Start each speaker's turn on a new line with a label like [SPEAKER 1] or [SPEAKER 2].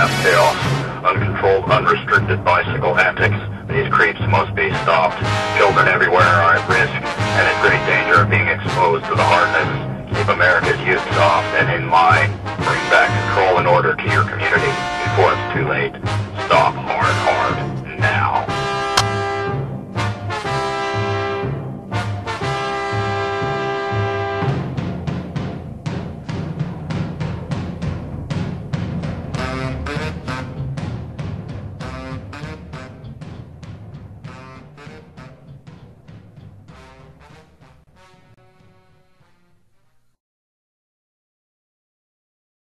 [SPEAKER 1] mass chaos, uncontrolled, unrestricted bicycle antics. These creeps must be stopped. Children everywhere are at risk and in great danger of being exposed to the hardness. Keep America's youth soft and in line. Bring back control and order to your community before it's too late. Stop hard.